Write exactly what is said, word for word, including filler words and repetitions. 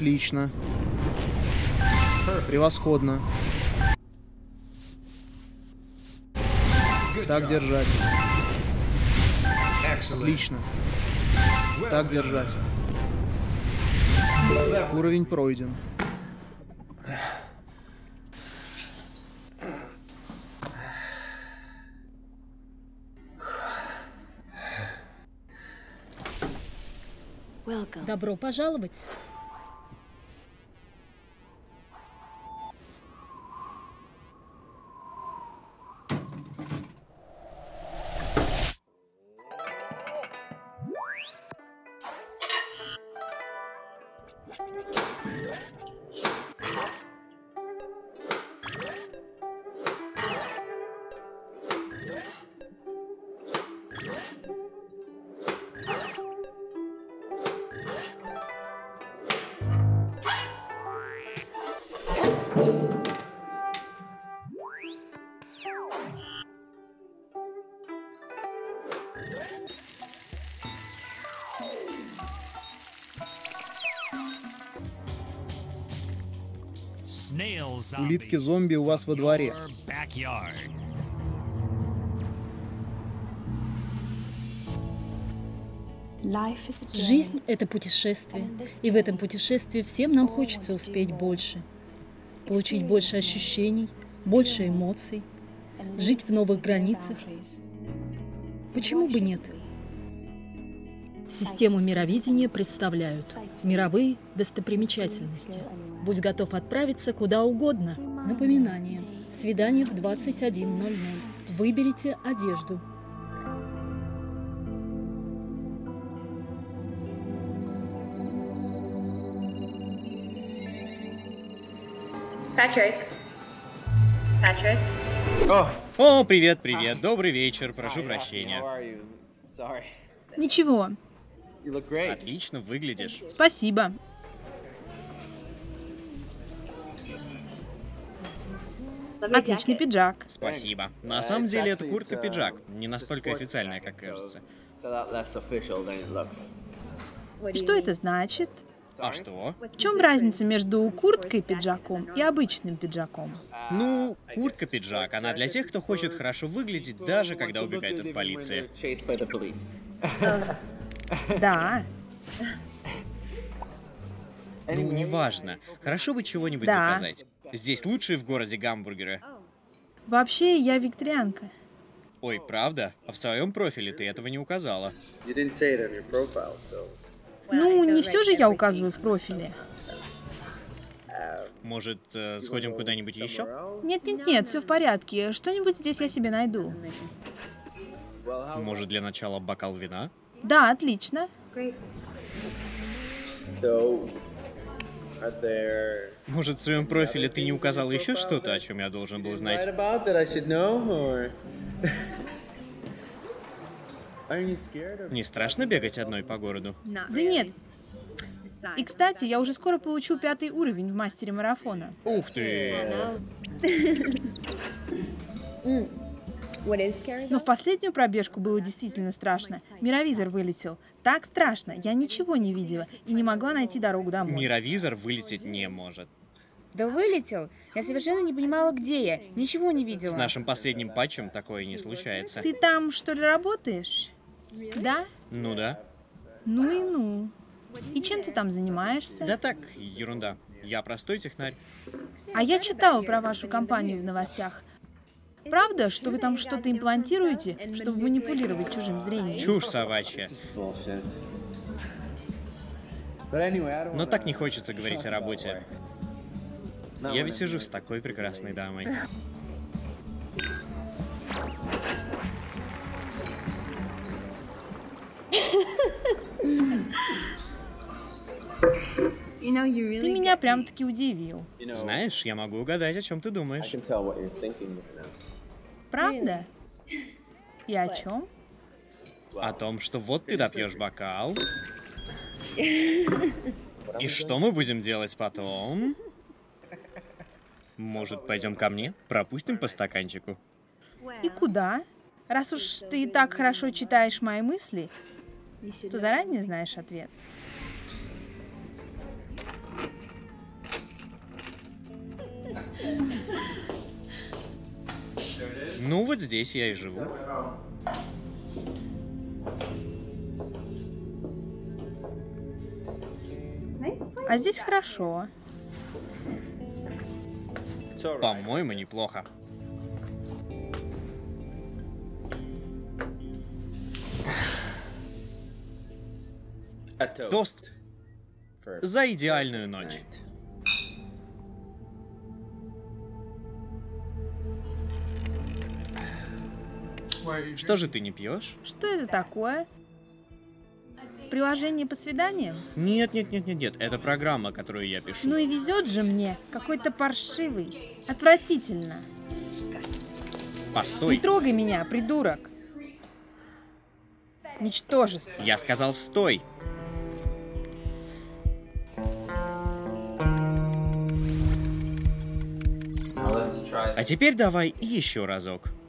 Отлично. Превосходно. Так держать. Отлично. Так держать. Уровень пройден. Добро пожаловать. Улитки-зомби у вас во дворе. Жизнь — это путешествие, и в этом путешествии всем нам хочется успеть больше, получить больше ощущений, больше эмоций, жить в новых границах. Почему бы нет? Систему мировидения представляют мировые достопримечательности. Будь готов отправиться куда угодно. Напоминание. Свидание в двадцать один ноль ноль. Выберите одежду. Patrick. Patrick. О, О, привет, привет. Добрый вечер. Прошу прощения. Ничего. Отлично выглядишь. Спасибо. Отличный пиджак. Спасибо. На самом деле это куртка-пиджак. Не настолько официальная, как кажется. Что это значит? А что? В чем разница между курткой-пиджаком и обычным пиджаком? Ну, куртка-пиджак. Она для тех, кто хочет хорошо выглядеть, даже когда убегает от полиции. Да. Ну, неважно. Хорошо бы чего-нибудь Да. заказать. Здесь лучшие в городе гамбургеры. Вообще, я викторианка. Ой, правда? А в своем профиле ты этого не указала. Ну, не все же я указываю в профиле. Может, э, сходим куда-нибудь еще? Нет-нет-нет, все в порядке. Что-нибудь здесь я себе найду. Может, для начала бокал вина? Да, отлично. Может, в своем профиле ты не указал еще что-то, о чем я должен был знать? Не страшно бегать одной по городу? Да нет. И, кстати, я уже скоро получу пятый уровень в мастере марафона. Ух ты! Но в последнюю пробежку было действительно страшно. Мировизор вылетел. Так страшно. Я ничего не видела и не могла найти дорогу домой. Мировизор вылететь не может. Да вылетел. Я совершенно не понимала, где я. Ничего не С видела. нашим последним патчем такое не случается. Ты там, что ли, работаешь? Да? Ну да. Ну и ну. И чем ты там занимаешься? Да так, ерунда. Я простой технарь. А я читала про вашу компанию в новостях. Правда, что вы там что-то имплантируете, чтобы манипулировать чужим зрением? Чушь собачья. Но так не хочется говорить о работе. Я ведь сижу с такой прекрасной дамой. Ты меня прям-таки удивил. Знаешь, я могу угадать, о чем ты думаешь. Правда? И о чем? О том, что вот ты допьешь бокал. И что мы будем делать потом? Может, пойдем ко мне? Пропустим по стаканчику? И куда? Раз уж ты и так хорошо читаешь мои мысли, то заранее знаешь ответ. Ну вот здесь я и живу. А здесь хорошо. По-моему, неплохо. Тост за идеальную ночь. Что же ты не пьешь? Что это такое? Приложение по свиданиям? Нет, нет, нет, нет, нет. Это программа, которую я пишу. Ну и везет же мне. Какой-то паршивый. Отвратительно. Постой. Не трогай меня, придурок. Ничтожество. Я сказал, стой. А теперь давай еще разок.